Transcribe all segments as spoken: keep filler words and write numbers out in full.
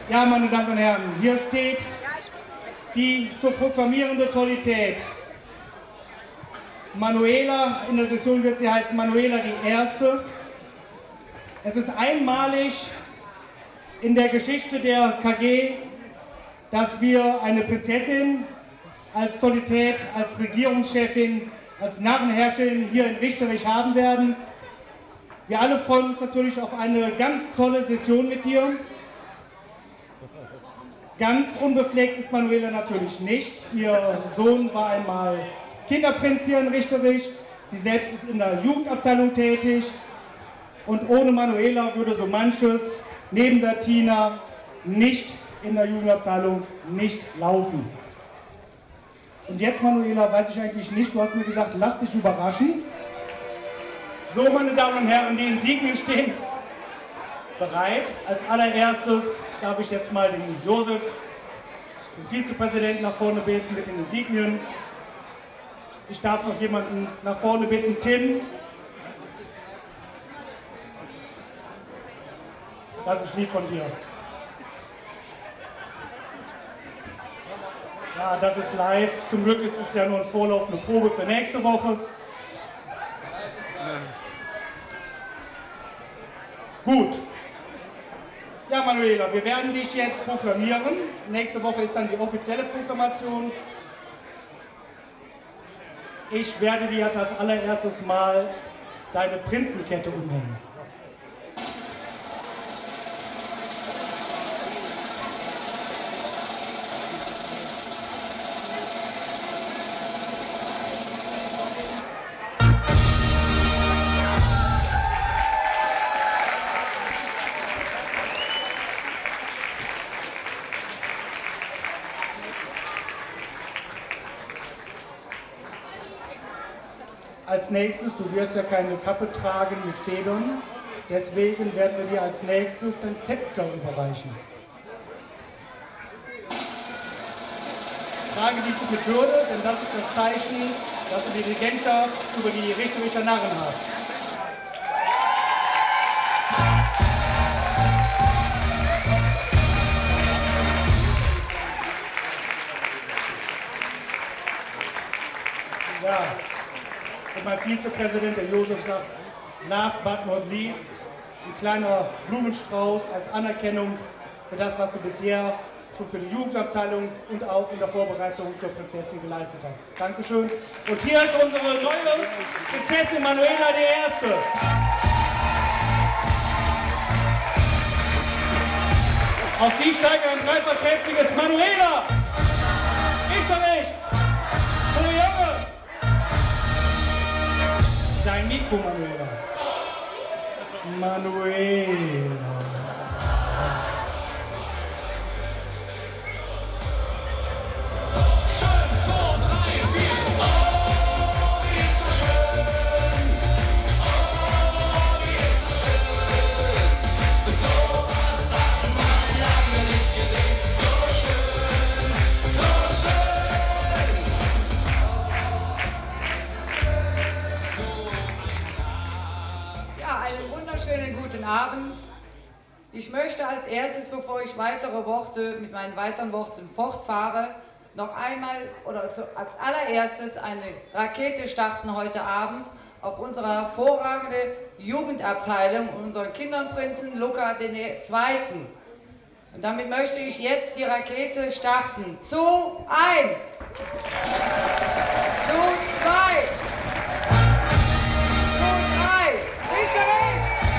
Ja, meine Damen und Herren, hier steht die zu proklamierende Tollität. Manuela, in der Session wird sie heißen Manuela die Erste. Es ist einmalig in der Geschichte der K G, dass wir eine Prinzessin als Tollität, als Regierungschefin, als Narrenherrscherin hier in Richterich haben werden. Wir alle freuen uns natürlich auf eine ganz tolle Session mit dir. Ganz unbefleckt ist Manuela natürlich nicht. Ihr Sohn war einmal Kinderprinz hier in Richterich. Sie selbst ist in der Jugendabteilung tätig. Und ohne Manuela würde so manches neben der Tina nicht in der Jugendabteilung nicht laufen. Und jetzt, Manuela, weiß ich eigentlich nicht, du hast mir gesagt, lass dich überraschen. So, meine Damen und Herren, die Insignien stehen bereit. Als allererstes darf ich jetzt mal den Josef, den Vizepräsidenten, nach vorne bitten mit den Insignien. Ich darf noch jemanden nach vorne bitten, Tim. Das ist lieb von dir. Ja, das ist live. Zum Glück ist es ja nur ein Vorlauf, eine Probe für nächste Woche. Gut. Ja, Manuela, wir werden dich jetzt proklamieren. Nächste Woche ist dann die offizielle Proklamation. Ich werde dir jetzt als allererstes mal deine Prinzenkette umhängen. Als nächstes, du wirst ja keine Kappe tragen mit Federn, deswegen werden wir dir als nächstes dein Zepter überreichen. Trage dies mit Würde, denn das ist das Zeichen, dass du die Regentschaft über die Richtericher Narren hast. Ja. Und mein Vizepräsident, der Josef, sagt, last but not least, ein kleiner Blumenstrauß als Anerkennung für das, was du bisher schon für die Jugendabteilung und auch in der Vorbereitung zur Prinzessin geleistet hast. Dankeschön. Und hier ist unsere neue Prinzessin Manuela die Erste. Auf sie steigt ein dreifach kräftiges Manuela! Richterich! Oh Junge! Dein Mikro, Manuela. Manuela. Abend. Ich möchte als erstes, bevor ich weitere Worte mit meinen weiteren Worten fortfahre, noch einmal oder zu, als allererstes eine Rakete starten heute Abend auf unsere hervorragende Jugendabteilung und unseren Kinderprinzen Luca den Zweiten. Und damit möchte ich jetzt die Rakete starten. Zu eins, zu zwei, zu drei, Richterich!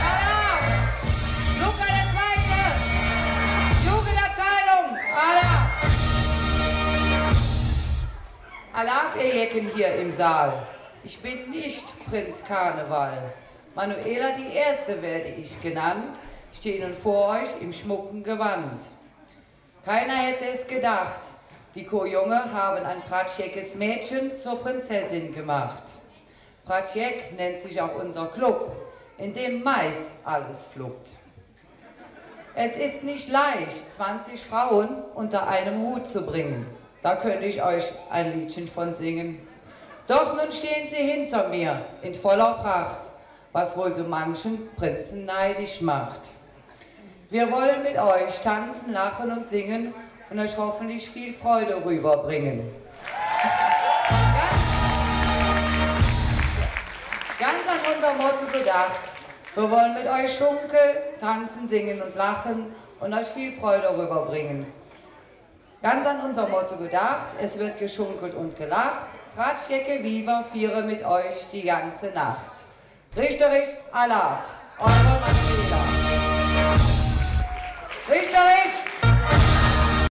Alaf, ihr Jecken hier im Saal. Ich bin nicht Prinz Karneval. Manuela die Erste werde ich genannt, stehe nun vor euch im schmucken Gewand. Keiner hätte es gedacht, die Chorjunge haben ein Pratschekes Mädchen zur Prinzessin gemacht. Pratschek nennt sich auch unser Club, in dem meist alles fluppt. Es ist nicht leicht, zwanzig Frauen unter einem Hut zu bringen. Da könnte ich euch ein Liedchen von singen. Doch nun stehen sie hinter mir in voller Pracht, was wohl so manchen Prinzen neidisch macht. Wir wollen mit euch tanzen, lachen und singen und euch hoffentlich viel Freude rüberbringen. Ganz, ganz an unser Motto gedacht. Wir wollen mit euch schunkeln, tanzen, singen und lachen und euch viel Freude rüberbringen. Ganz an unser Motto gedacht, es wird geschunkelt und gelacht. Ratschjecke Viva, viere mit euch die ganze Nacht. Richterich, Alaf, eure Maschine.